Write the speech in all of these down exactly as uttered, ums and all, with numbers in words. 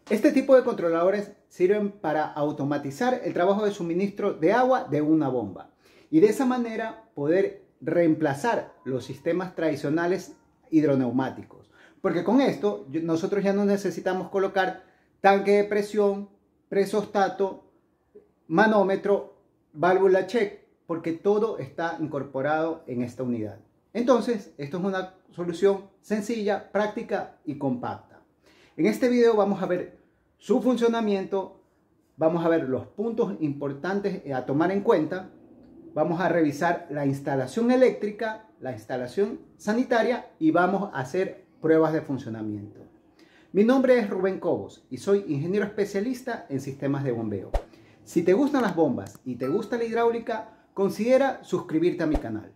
Este tipo de controladores sirven para automatizar el trabajo de suministro de agua de una bomba y de esa manera poder reemplazar los sistemas tradicionales hidroneumáticos. Porque con esto nosotros ya no necesitamos colocar tanque de presión, presostato, manómetro, válvula check, porque todo está incorporado en esta unidad. Entonces, esto es una solución sencilla, práctica y compacta. En este video vamos a ver su funcionamiento, vamos a ver los puntos importantes a tomar en cuenta, vamos a revisar la instalación eléctrica, la instalación sanitaria y vamos a hacer pruebas de funcionamiento. Mi nombre es Rubén Cobos y soy ingeniero especialista en sistemas de bombeo. Si te gustan las bombas y te gusta la hidráulica, considera suscribirte a mi canal.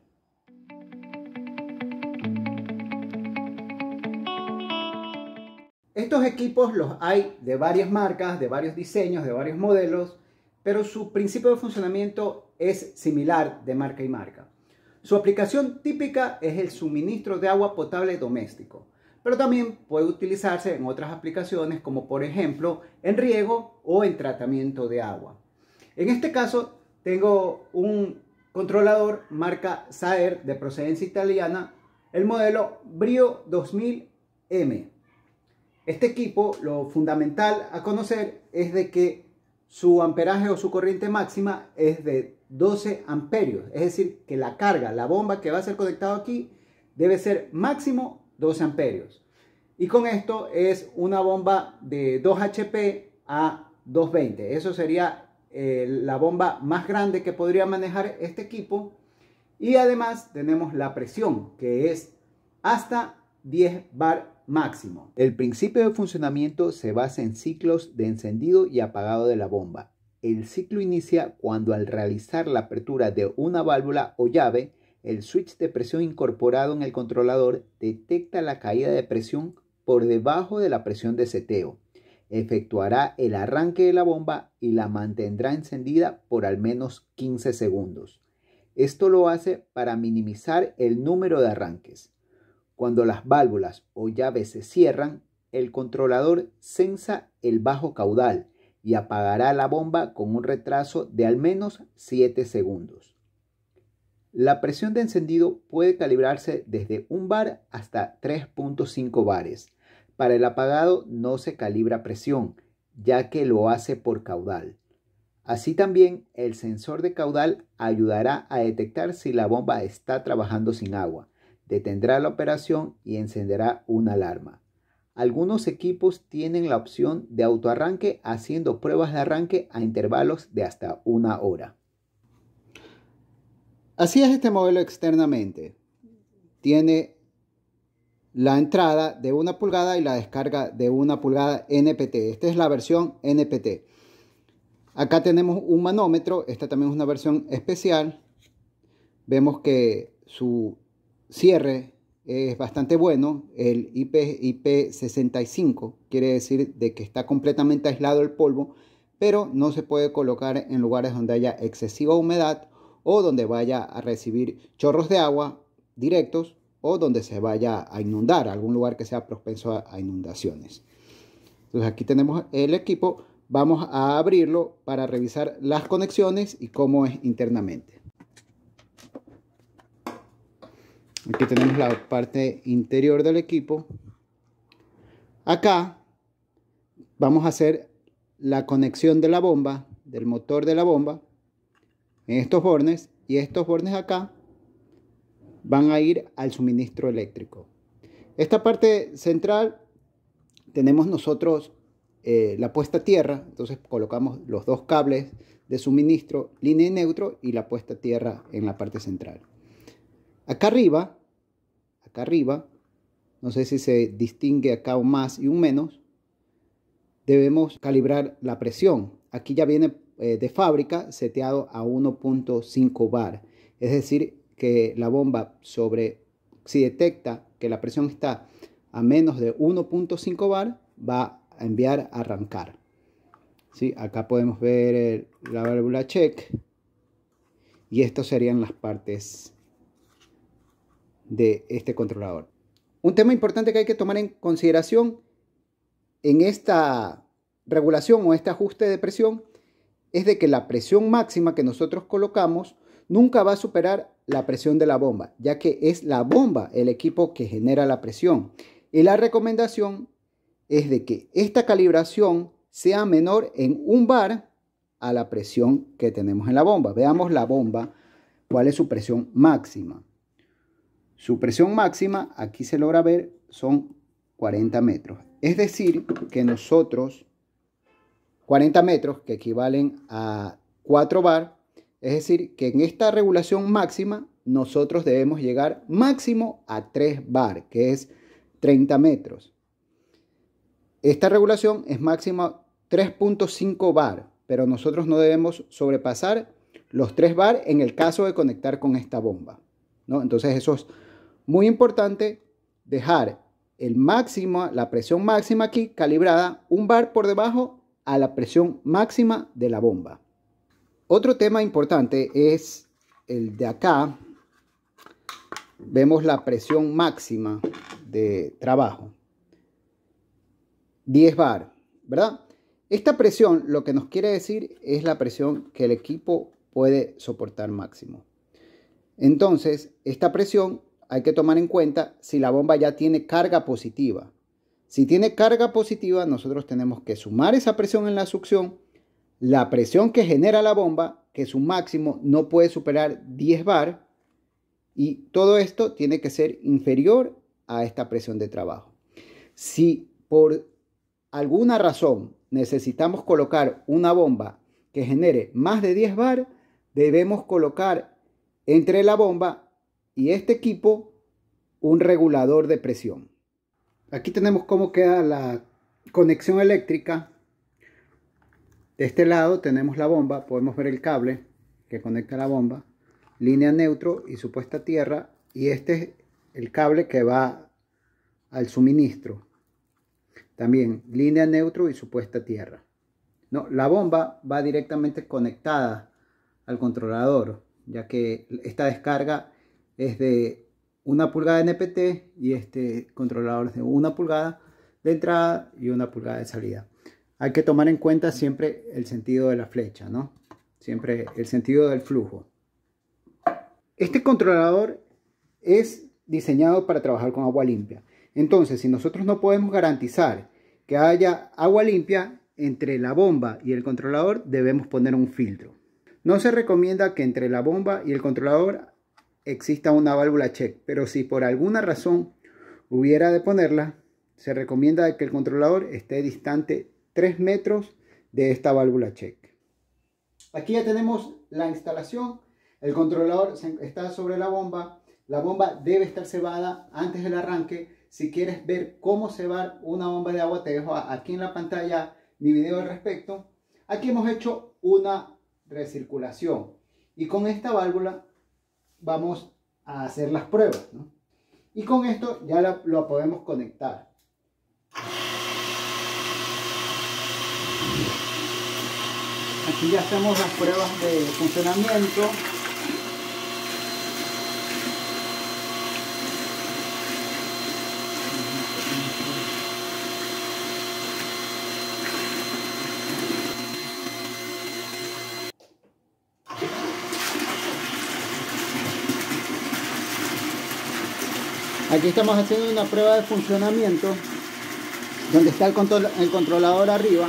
Estos equipos los hay de varias marcas, de varios diseños, de varios modelos, pero su principio de funcionamiento es similar de marca y marca. Su aplicación típica es el suministro de agua potable doméstico, pero también puede utilizarse en otras aplicaciones como por ejemplo en riego o en tratamiento de agua. En este caso tengo un controlador marca Saer de procedencia italiana, el modelo Brio dos mil M. Este equipo, lo fundamental a conocer es de que su amperaje o su corriente máxima es de doce amperios, es decir, que la carga, la bomba que va a ser conectada aquí, debe ser máximo doce amperios. Y con esto es una bomba de dos H P a doscientos veinte. Eso sería eh, la bomba más grande que podría manejar este equipo. Y además tenemos la presión, que es hasta diez bar máximo. El principio de funcionamiento se basa en ciclos de encendido y apagado de la bomba. El ciclo inicia cuando al realizar la apertura de una válvula o llave, el switch de presión incorporado en el controlador detecta la caída de presión por debajo de la presión de seteo. Efectuará el arranque de la bomba y la mantendrá encendida por al menos quince segundos. Esto lo hace para minimizar el número de arranques. Cuando las válvulas o llaves se cierran, el controlador censa el bajo caudal y apagará la bomba con un retraso de al menos siete segundos. La presión de encendido puede calibrarse desde un bar hasta tres punto cinco bares. Para el apagado no se calibra presión, ya que lo hace por caudal. Así también el sensor de caudal ayudará a detectar si la bomba está trabajando sin agua. Detendrá la operación y encenderá una alarma. Algunos equipos tienen la opción de autoarranque haciendo pruebas de arranque a intervalos de hasta una hora. Así es este modelo externamente. Tiene la entrada de una pulgada y la descarga de una pulgada N P T. Esta es la versión N P T. Acá tenemos un manómetro. Esta también es una versión especial. Vemos que su cierre es bastante bueno, el I P sesenta y cinco, quiere decir de que está completamente aislado el polvo, pero no se puede colocar en lugares donde haya excesiva humedad o donde vaya a recibir chorros de agua directos o donde se vaya a inundar, algún lugar que sea propenso a, a inundaciones. Entonces aquí tenemos el equipo, vamos a abrirlo para revisar las conexiones y cómo es internamente. Aquí tenemos la parte interior del equipo. Acá vamos a hacer la conexión de la bomba, del motor de la bomba, en estos bornes. Y estos bornes acá van a ir al suministro eléctrico. Esta parte central tenemos nosotros eh, la puesta a tierra. Entonces colocamos los dos cables de suministro, línea y neutro, y la puesta a tierra en la parte central. Acá arriba, acá arriba, no sé si se distingue acá un más y un menos, debemos calibrar la presión. Aquí ya viene eh, de fábrica seteado a uno punto cinco bar. Es decir, que la bomba sobre, si detecta que la presión está a menos de uno punto cinco bar, va a enviar a arrancar. ¿Sí? Acá podemos ver el, la válvula check. Y estas serían las partes de este controlador. Un tema importante que hay que tomar en consideración en esta regulación o este ajuste de presión es de que la presión máxima que nosotros colocamos nunca va a superar la presión de la bomba, ya que es la bomba el equipo que genera la presión. Y la recomendación es de que esta calibración sea menor en un bar a la presión que tenemos en la bomba. Veamos la bomba, cuál es su presión máxima. Su presión máxima, aquí se logra ver, son cuarenta metros. Es decir, que nosotros, cuarenta metros, que equivalen a cuatro bar, es decir, que en esta regulación máxima nosotros debemos llegar máximo a tres bar, que es treinta metros. Esta regulación es máxima tres punto cinco bar, pero nosotros no debemos sobrepasar los tres bar en el caso de conectar con esta bomba, ¿no? Entonces eso es muy importante, dejar el máximo, la presión máxima aquí calibrada un bar por debajo a la presión máxima de la bomba. Otro tema importante es el de acá. Vemos la presión máxima de trabajo, diez bar, ¿verdad? Esta presión lo que nos quiere decir es la presión que el equipo puede soportar máximo. Entonces, esta presión hay que tomar en cuenta si la bomba ya tiene carga positiva. Si tiene carga positiva, nosotros tenemos que sumar esa presión en la succión, la presión que genera la bomba, que su máximo no puede superar diez bar, y todo esto tiene que ser inferior a esta presión de trabajo. Si por alguna razón necesitamos colocar una bomba que genere más de diez bar, debemos colocar entre la bomba y este equipo un regulador de presión. Aquí tenemos cómo queda la conexión eléctrica. De este lado tenemos la bomba, podemos ver el cable que conecta la bomba, línea neutro y su puesta a tierra, y este es el cable que va al suministro. También línea neutro y su puesta a tierra. No, la bomba va directamente conectada al controlador, ya que esta descarga es de una pulgada de N P T y este controlador es de una pulgada de entrada y una pulgada de salida. Hay que tomar en cuenta siempre el sentido de la flecha, ¿no? Siempre el sentido del flujo. Este controlador es diseñado para trabajar con agua limpia. Entonces, si nosotros no podemos garantizar que haya agua limpia entre la bomba y el controlador, debemos poner un filtro. No se recomienda que entre la bomba y el controlador exista una válvula check, pero si por alguna razón hubiera de ponerla, se recomienda que el controlador esté distante tres metros de esta válvula check. Aquí ya tenemos la instalación. El controlador está sobre la bomba. La bomba debe estar cebada antes del arranque. Si quieres ver cómo cebar una bomba de agua, te dejo aquí en la pantalla mi video al respecto. Aquí hemos hecho una recirculación y con esta válvula vamos a hacer las pruebas, ¿no? Y con esto ya la, lo podemos conectar. Aquí ya hacemos las pruebas de funcionamiento. Aquí estamos haciendo una prueba de funcionamiento donde está el, control, el controlador arriba.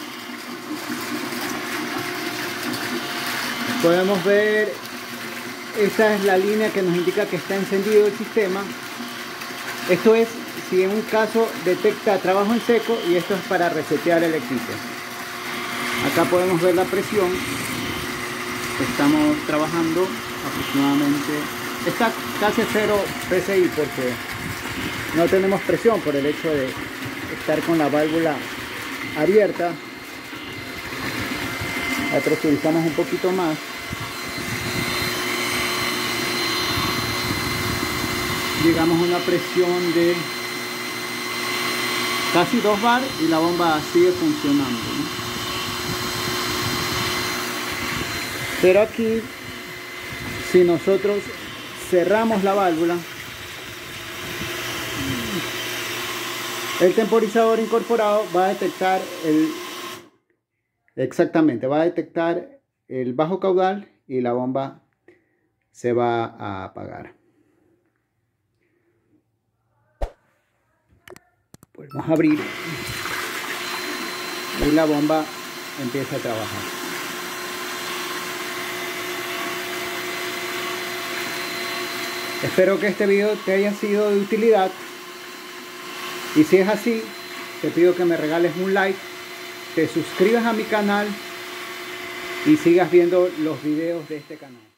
Podemos ver, esta es la línea que nos indica que está encendido el sistema. Esto es si en un caso detecta trabajo en seco, y esto es para resetear el equipo. Acá podemos ver la presión. Estamos trabajando aproximadamente, está casi cero P S I porque no tenemos presión por el hecho de estar con la válvula abierta. La presurizamos un poquito más. Llegamos a una presión de casi dos bar y la bomba sigue funcionando, ¿no? Pero aquí, si nosotros cerramos la válvula, el temporizador incorporado va a detectar el Exactamente, va a detectar el bajo caudal y la bomba se va a apagar. Volvemos a abrir y la bomba empieza a trabajar. Espero que este video te haya sido de utilidad y si es así, te pido que me regales un like, te suscribas a mi canal y sigas viendo los videos de este canal.